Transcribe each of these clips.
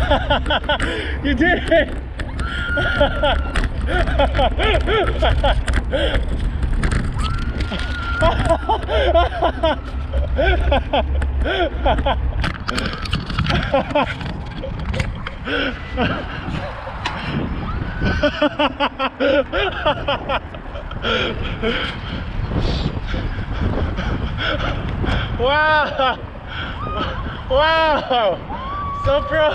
You did it! Wow! Wow! So pro!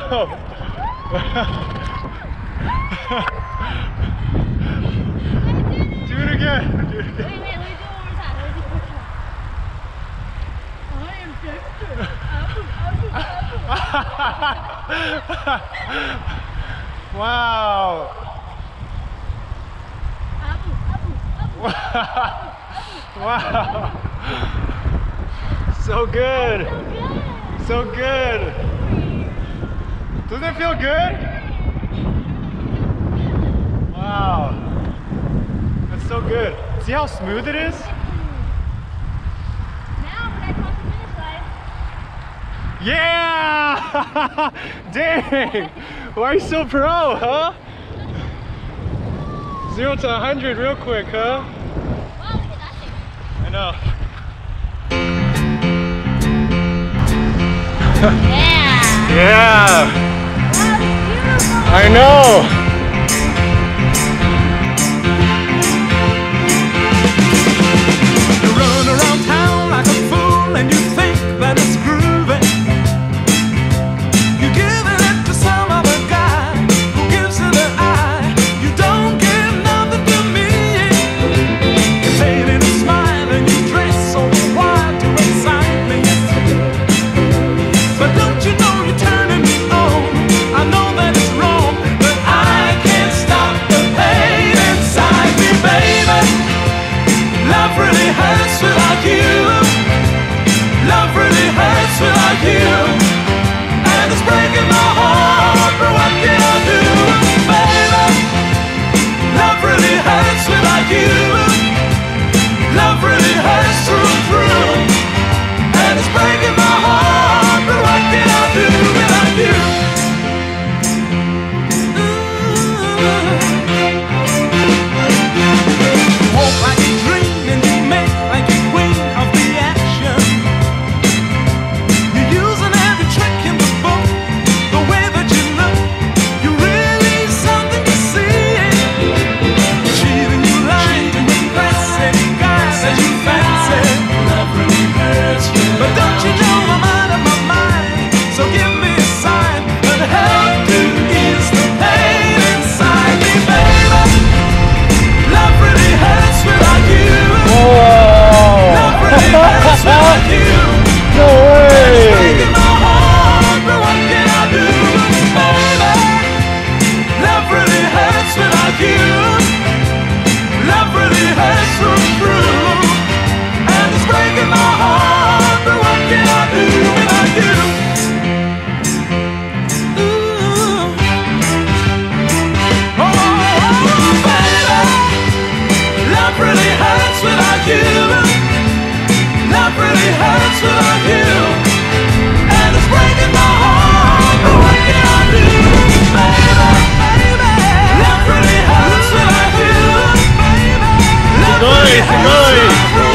Do it again! Do it again. Wait, let me do it one more time. I am Dexter. Wow! Wow! So good! So good! Doesn't it feel good? Wow! That's so good. See how smooth it is? Now when I cross the finish line. Yeah! Dang! Why are you so pro, huh? 0 to 100 real quick, huh? Wow, we did that thing. I know. Yeah! Yeah! Wow, it's beautiful! I know! You run around town like a fool and you think that it's groovy. You give it to some other guy who gives it the eye. You don't give nothing to me. You fade in a smile and you dress so wild to excite me. But don't you know you're turning me on? I know that it's wrong, but I can't stop the pain inside me, baby. Love really hurts without you. Love really hurts without you. And it's breaking my heart, but what can I do, baby? Love really hurts without you. Love really hurts through and through. And it's breaking my heart, but what can I do without you? You walk like a dream and you make like a queen of the action. You're using every trick in the book. The way that you look, you're really something to see. Cheating, you lie, you impress any guy that you fancy. Love really hurts you. But don't you know I'm out of my mind? So give me a sign and help to ease the pain inside me, baby. Love really hurts without you. Whoa! Love really hurts without you. No way! It's breaking my heart, but what can I do, baby? Love really hurts without you. Love really hurts through and through. And it's breaking my heart, but what can I do without you? Ooh. Oh, baby. Love really hurts without you. Love really hurts without you. And it's breaking my heart, but what can I do, baby? Love really hurts without you. Love really hurts without you.